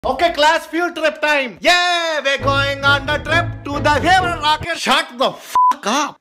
Okay, class, field trip time. Yeah, we're going on the trip to the Haven Rocket. Shut the fuck up.